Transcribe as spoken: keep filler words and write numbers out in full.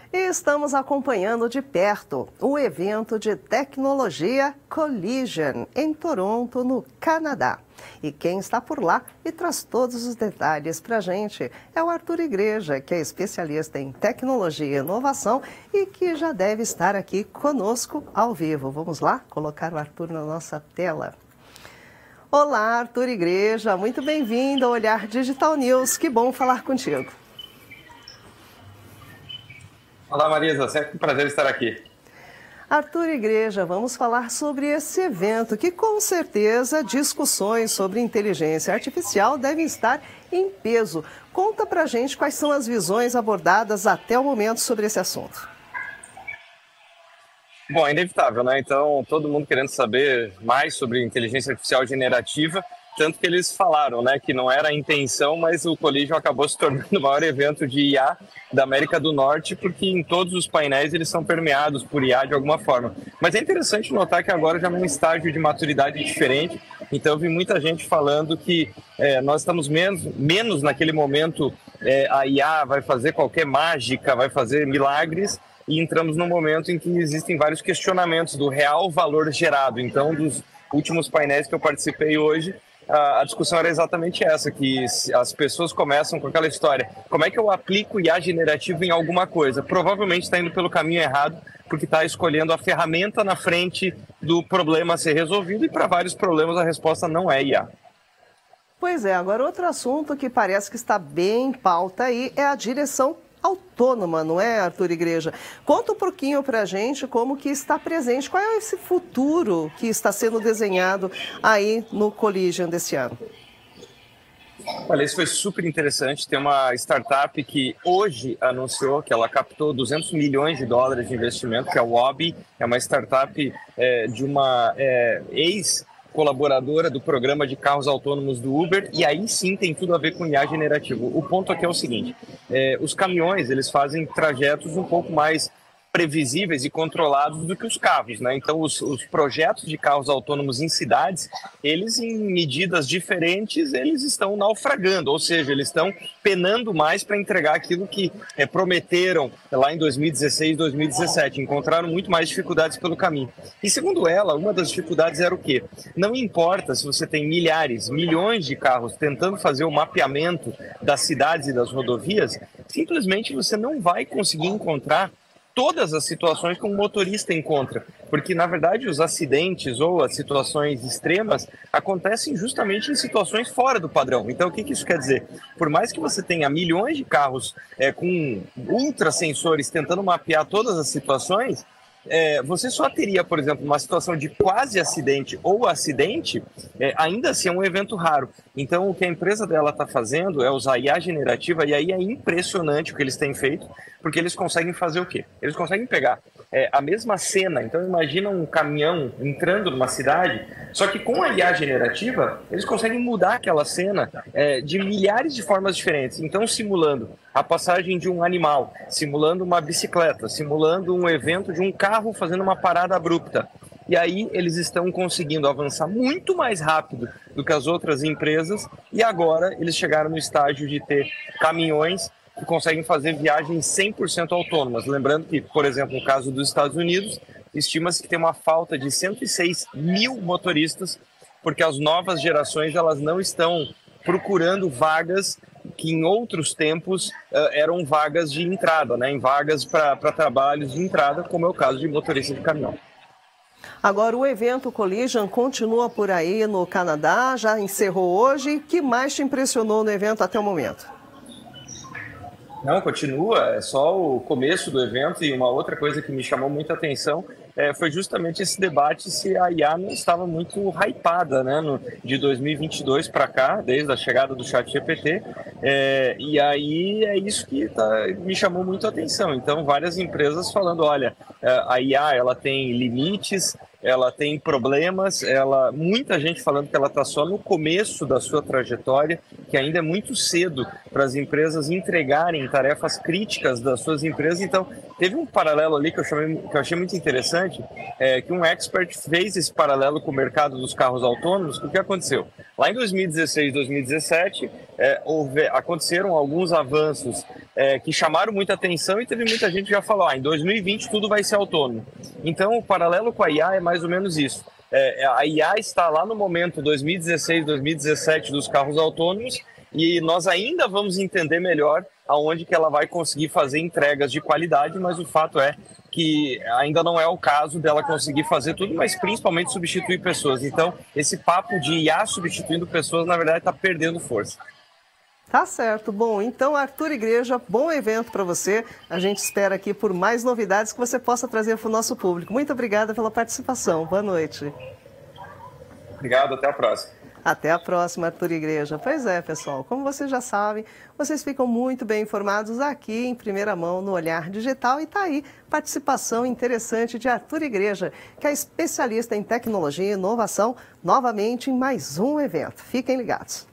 E estamos acompanhando de perto o evento de tecnologia Collision, em Toronto, no Canadá. E quem está por lá e traz todos os detalhes para a gente é o Arthur Igreja, que é especialista em tecnologia e inovação e que já deve estar aqui conosco ao vivo. Vamos lá colocar o Arthur na nossa tela. Olá, Arthur Igreja, muito bem-vindo ao Olhar Digital News. Que bom falar contigo. Olá, Marisa, sempre um prazer estar aqui. Arthur Igreja, vamos falar sobre esse evento, que com certeza discussões sobre inteligência artificial devem estar em peso. Conta pra gente quais são as visões abordadas até o momento sobre esse assunto. Bom, é inevitável, né? Então, todo mundo querendo saber mais sobre inteligência artificial generativa, tanto que eles falaram, né, que não era a intenção, mas o Collision acabou se tornando o maior evento de I A da América do Norte, porque em todos os painéis eles são permeados por I A de alguma forma. Mas é interessante notar que agora já num estágio de maturidade diferente, então eu vi muita gente falando que é, nós estamos menos, menos naquele momento, é, a I A vai fazer qualquer mágica, vai fazer milagres, e entramos num momento em que existem vários questionamentos do real valor gerado. Então, dos últimos painéis que eu participei hoje, a discussão era exatamente essa, que as pessoas começam com aquela história: como é que eu aplico I A generativo em alguma coisa? Provavelmente está indo pelo caminho errado, porque está escolhendo a ferramenta na frente do problema a ser resolvido, e para vários problemas a resposta não é I A. Pois é, agora outro assunto que parece que está bem em pauta aí é a direção autônoma, não é, Arthur Igreja? Conta um pouquinho para a gente como que está presente, qual é esse futuro que está sendo desenhado aí no Collision desse ano. Olha, isso foi super interessante. Tem uma startup que hoje anunciou que ela captou duzentos milhões de dólares de investimento, que é o Waabi. É uma startup é, de uma é, ex colaboradora do programa de carros autônomos do Uber, e aí sim tem tudo a ver com I A generativo. O ponto aqui é o seguinte: é, os caminhões eles fazem trajetos um pouco mais previsíveis e controlados do que os carros, né? Então os, os projetos de carros autônomos em cidades, eles em medidas diferentes, eles estão naufragando, ou seja, eles estão penando mais para entregar aquilo que é, prometeram lá em dois mil e dezesseis, dois mil e dezessete, encontraram muito mais dificuldades pelo caminho. E segundo ela, uma das dificuldades era o quê? Não importa se você tem milhares, milhões de carros tentando fazer o mapeamento das cidades e das rodovias, simplesmente você não vai conseguir encontrar todas as situações que um motorista encontra, porque na verdade os acidentes ou as situações extremas acontecem justamente em situações fora do padrão. Então o que, que isso quer dizer? Por mais que você tenha milhões de carros é, com ultrasensores tentando mapear todas as situações, É, você só teria, por exemplo, uma situação de quase acidente ou acidente, é, ainda assim é um evento raro. Então, o que a empresa dela está fazendo é usar I A generativa, e aí é impressionante o que eles têm feito, porque eles conseguem fazer o quê? Eles conseguem pegar é, a mesma cena. Então, imagina um caminhão entrando numa cidade, só que com a I A generativa, eles conseguem mudar aquela cena é, de milhares de formas diferentes. Então, simulando a passagem de um animal, simulando uma bicicleta, simulando um evento de um carro fazendo uma parada abrupta. E aí eles estão conseguindo avançar muito mais rápido do que as outras empresas, e agora eles chegaram no estágio de ter caminhões que conseguem fazer viagens cem por cento autônomas. Lembrando que, por exemplo, no caso dos Estados Unidos, estima-se que tem uma falta de cento e seis mil motoristas, porque as novas gerações elas não estão procurando vagas que em outros tempos uh, eram vagas de entrada, né? Em vagas para trabalhos de entrada, como é o caso de motorista de caminhão. Agora, o evento Collision continua por aí no Canadá, já encerrou hoje. O que mais te impressionou no evento até o momento? Não, continua, é só o começo do evento, e uma outra coisa que me chamou muita atenção é, foi justamente esse debate se a I A não estava muito hypada, né, no, de dois mil e vinte e dois para cá, desde a chegada do ChatGPT, é, e aí é isso que tá, me chamou muito a atenção. Então, várias empresas falando, olha, a I A ela tem limites, ela tem problemas, ela, muita gente falando que ela está só no começo da sua trajetória, que ainda é muito cedo para as empresas entregarem tarefas críticas das suas empresas. Então, teve um paralelo ali que eu, chamei, que eu achei muito interessante, é, que um expert fez esse paralelo com o mercado dos carros autônomos. O que aconteceu? Lá em dois mil e dezesseis, dois mil e dezessete, é, houve, aconteceram alguns avanços é, que chamaram muita atenção e teve muita gente que já falou, ah, em dois mil e vinte tudo vai ser autônomo. Então, o paralelo com a I A é mais ou menos isso. É, a I A está lá no momento dois mil e dezesseis, dois mil e dezessete dos carros autônomos e nós ainda vamos entender melhor aonde que ela vai conseguir fazer entregas de qualidade, mas o fato é que ainda não é o caso dela conseguir fazer tudo, mas principalmente substituir pessoas. Então, esse papo de I A substituindo pessoas, na verdade, está perdendo força. Tá certo. Bom, então, Arthur Igreja, bom evento para você. A gente espera aqui por mais novidades que você possa trazer para o nosso público. Muito obrigada pela participação. Boa noite. Obrigado, até a próxima. Até a próxima, Arthur Igreja. Pois é, pessoal, como vocês já sabem, vocês ficam muito bem informados aqui em primeira mão no Olhar Digital e tá aí participação interessante de Arthur Igreja, que é especialista em tecnologia e inovação, novamente em mais um evento. Fiquem ligados.